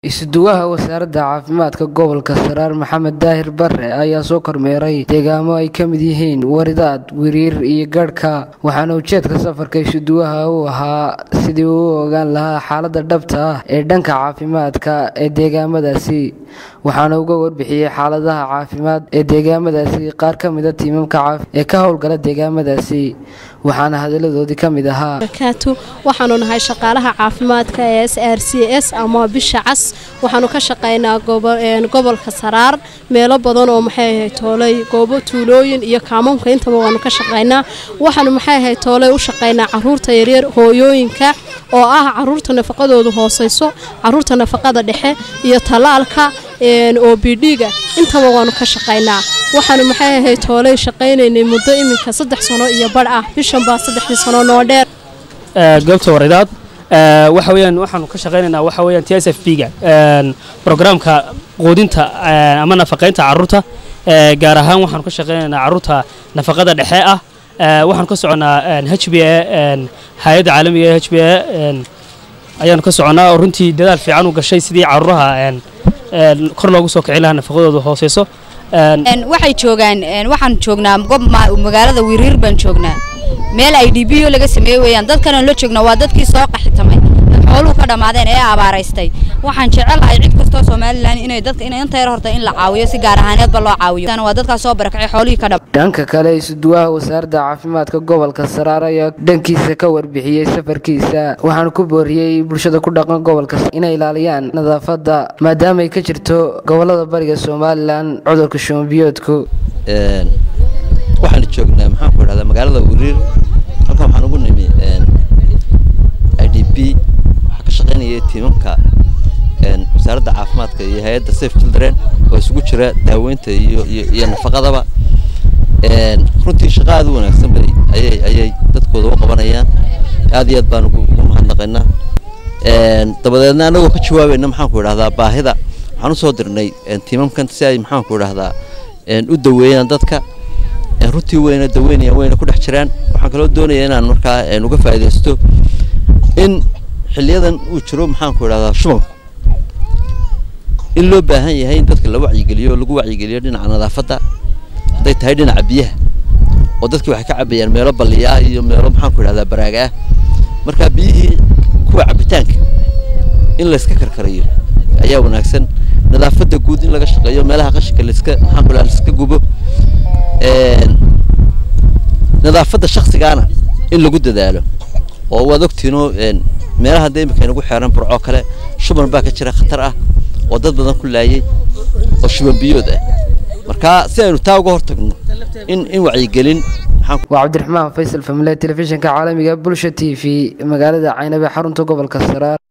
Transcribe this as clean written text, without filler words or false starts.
isuduwaha wasaaradda caafimaadka gobolka Saraar Maxamed Daahir Barre ayaa soo kormeeray deegaamo ay ka mid yihiin Waridaad, Wiriir iyo Gadhka waxaana ujeedka safarka isuduwaha uu ahaa sidii uu ogaan lahaa xaaladda dhabta ah ee dhanka caafimaadka ee deegaamadaasi waxaana uga warbixiyay xaaladaha caafimaad ee deegaamadaasi qaar ka mid ah tiimamka ee ka howlgala deegaamadaasi waxaana hadaladoodii ka mid ahaa waxaanu nahay shaqaalaha caafimaadka ee SRCS ama bisha cas waxaanu ka shaqeynaa gobolka Saraar meelo badan oo maxay ahayd toolay goobo tuulooyin iyo kaamoonka intaba waanu ka shaqeynaa waxaanu maxay ahayd toolay u shaqeynaa caruurta yaryar hooyooyinka oo ah caruurta nafaqadoodu hooseyso caruurta nafaqada dhexe iyo talaalka OPD-ga intaba waanu ka shaqeynaa waxaanu maxay ahayd toolay shaqeynaynay muddo iminka 3 sano iyo bar ah bishan baa 3 sano noo dheer goobta Waridaad waxa weeyaan waxaanu ka shaqeynaynaa waxa weeyaan TSFP-ga programka quudinta ama nafaqeynta caruurta gaar ahaan waxaanu ka shaqeynaynaa caruurta nafaqada dhexe ah waxaan ka soconaa HBA hay'adda caalamiga ee HBA ayaanu ka soconaa oo runtii dadaal fiican u gashay sidii caruuraha kor loogu soo kicin lahaa nafaqadooda hooseyso waxay joogaan waxaan joognaa magaalada Wiriir baan joognaa meel IDP laga sameeyay weeyaan dadkan la joogna waa dadkii soo qaxitamay xooluhu ka dhamaadeen ee abaaraystay waxaan jecelahay cid kasta Soomaaliland inay dadka inta yar horta in la caawiyo si gaar ahaaneed ba loo caawiyo tan waa dadka soo barakacay xooluhu ka dham dhanka kale isuduwaha wasaaradda caafimaadka gobolka Saraar ayaa dhankiisa ka warbixiyay safarkiisa waxaan ku booriyay bulshada ku dhaqan gobolka inay ilaaliyaan nadaafadda maadaama ay ka jirto gobolada bariga Soomaaliland cudurka shuban biyoodku waxaan joognaa maxaan ku raadaa magaalada Wiriir halkan waxaan ugu nimi IDP waxa ka shaqeynaya tiimamka wasaaradda caafimaadka iyo hay'adda Safe Children oo isugu jira daaweynta iyo nafaqadaba runtii shaqo aad u wanaagsan bay ayay dadkooda u qabanayaan aad iyo aad baan ugu mahadnaqaynaa dabadeedna anagoo ka jawaabayna maxaan ku raadaa baahida waxaan u soo dirnay tiimamkan si ay maxaan ku raadaa u daweeyaan dadka runtii weyna daweynayaan weyna ku dhex jiraan waxaan kaloo doonayaa inaan markaa uga faa'iideysto in xiliyadan uu jiro maxaan ku raadaa shubanku in loo baahan yahay in dadka lagu wacyigeliyo dhinaca nadaafadda haday tahay dhinaca biyaha oo dadku waxay ka cabayaan meelo balliya ah iyo meelo maxaan ku raadaa baraaga ah marka biyihii kuwa cabitaanka in la iska karkarayo ayaa wanaagsan nadaafadda guud in laga shaqeeyo meelaha qashinka la iska maxaan ku raadaa iska gubo nadaafadda shakhsigaana in lagu dadaalo oo wad ogtiino meelaha deemka inagu xeeran burco kale shuban baa ka jira khatar ah oo dad badan ku laayay oo shuban biyood ah marka si aynu taa uga hortagno in wacyigelin waa Cabdiraxmaan Faysal Family Television-ka caalamiga Bulsha TV magaalada Caynaba xarunta gobolka Saraar